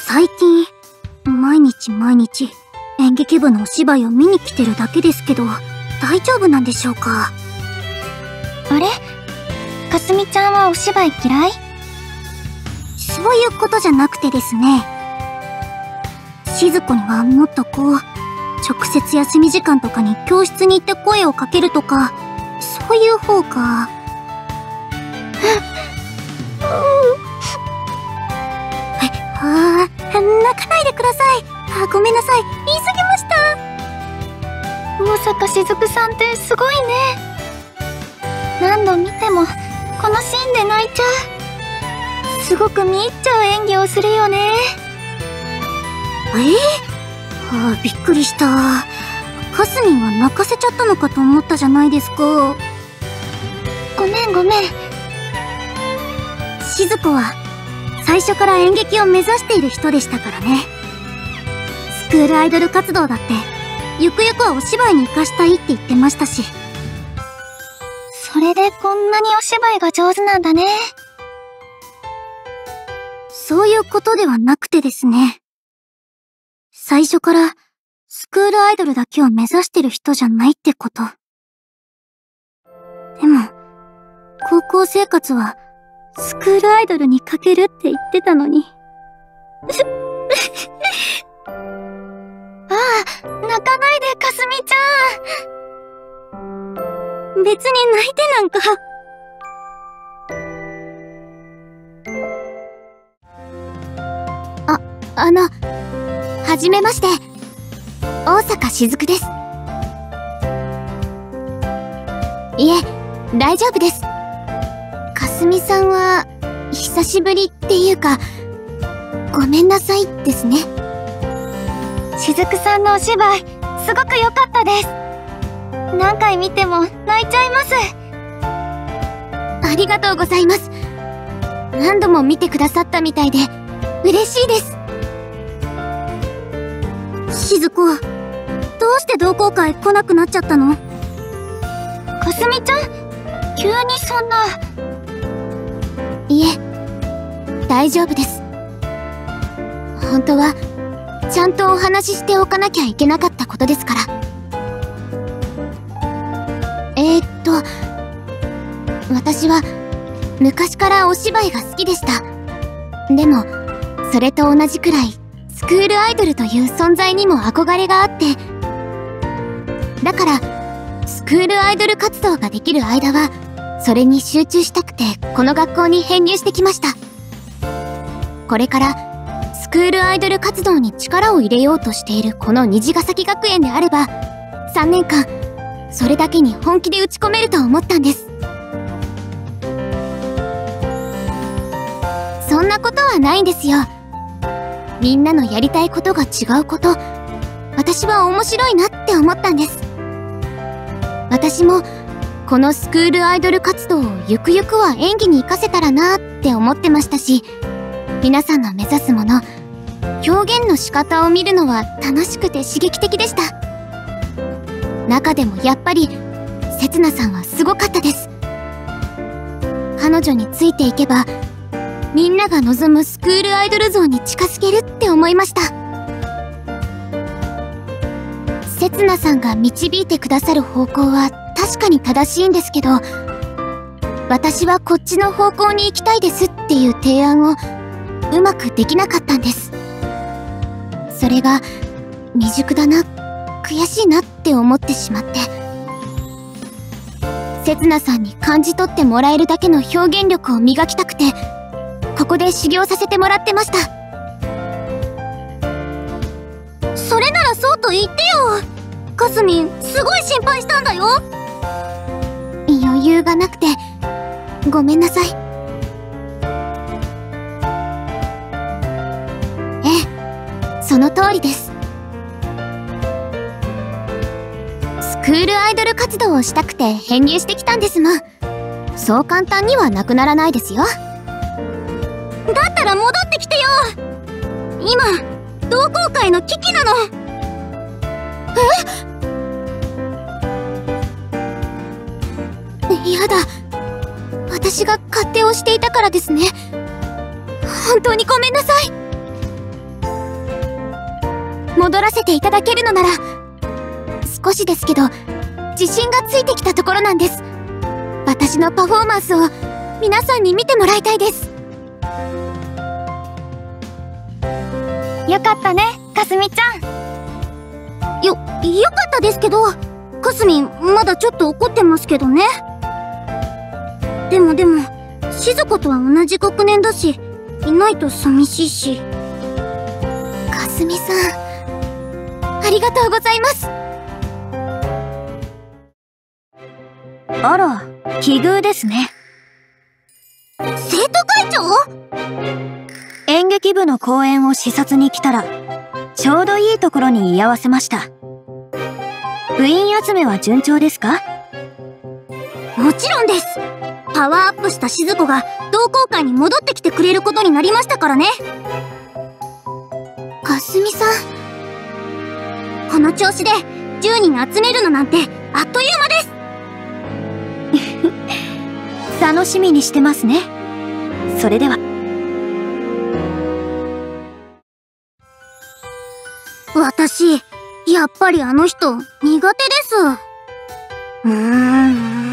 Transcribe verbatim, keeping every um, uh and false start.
最近、毎日毎日、演劇部のお芝居を見に来てるだけですけど、大丈夫なんでしょうか？ あれ？かすみちゃんはお芝居嫌い？ そういうことじゃなくてですね。しず子にはもっとこう、直接休み時間とかに教室に行って声をかけるとか、そういう方が。ああ、泣かないでください。あ、ごめんなさい。言い過ぎました。 大坂しずくさんってすごいね。何度見てもこのシーンで泣いちゃう。すごく見入っちゃう演技をするよね。 えー、あーびっくりした。かすみんは泣かせちゃったのかと思ったじゃないですか。 ごめんごめん。 しず子は最初から演劇を目指している人でしたからね。スクールアイドル活動だってゆくゆくはお芝居に生かしたいって言ってましたし。 それでこんなにお芝居が上手なんだね。 そういうことではなくてですね。最初からスクールアイドルだけを目指してる人じゃないってこと。でも、高校生活はスクールアイドルにかけるって言ってたのに。 ああ、泣かないでかすみちゃん。別に泣いてなんか。 あ、あの、はじめまして。大坂しずくです。いえ、大丈夫です。かすみさんは、久しぶりっていうか、ごめんなさいですね。しずくさんのお芝居、すごく良かったです。何回見ても泣いちゃいます。ありがとうございます。何度も見てくださったみたいで、嬉しいです。 しず子、どうして同好会来なくなっちゃったの？ かすみちゃん、急にそんな。いえ、大丈夫です。本当は、ちゃんとお話ししておかなきゃいけなかったことですから。えー、っと、私は、昔からお芝居が好きでした。でも、それと同じくらい、スクールアイドルという存在にも憧れがあって、だから、スクールアイドル活動ができる間は、それに集中したくて、この学校に編入してきました。これから、スクールアイドル活動に力を入れようとしているこの虹ヶ崎学園であれば、さんねんかん、それだけに本気で打ち込めると思ったんです。そんなことはないんですよ。みんなのやりたいことが違うこと、私は面白いなって思ったんです。私も、このスクールアイドル活動をゆくゆくは演技に活かせたらなーって思ってましたし、皆さんの目指すもの、表現の仕方を見るのは楽しくて刺激的でした。中でもやっぱり、せつなさんはすごかったです。彼女についていけば、みんなが望むスクールアイドル像に近づけるって思いました。せつなさんが導いてくださる方向は確かに正しいんですけど、私はこっちの方向に行きたいですっていう提案をうまくできなかったんです。それが未熟だな、悔しいなって思ってしまって、せつなさんに感じ取ってもらえるだけの表現力を磨きたくて、ここで修行させてもらってました。 それならそうと言ってよ。かすみん、すごい心配したんだよ。 余裕がなくて、ごめんなさい。ええ、その通りです。スクールアイドル活動をしたくて編入してきたんですもん。そう簡単にはなくならないですよ。 だったら戻ってきてよ。今、同好会の危機なの。 え？やだ。私が勝手をしていたからですね。本当にごめんなさい。 戻らせていただけるのなら、少しですけど自信がついてきたところなんです。私のパフォーマンスを皆さんに見てもらいたいです。 よかったね、かすみちゃん。 よ、よかったですけど、かすみまだちょっと怒ってますけどね。でもでも、しず子とは同じ学年だし、いないと寂しいし。 かすみさん、ありがとうございます。 あら、奇遇ですね。 生徒会長？ 演劇部の公演を視察に来たら、ちょうどいいところに居合わせました。部員集めは順調ですか？ もちろんです。パワーアップしたしず子が同好会に戻ってきてくれることになりましたからね。 かすみさん、 この調子でじゅうにん集めるのなんてあっという間です。 楽しみにしてますね。それでは。 私、やっぱりあの人苦手です。うーん。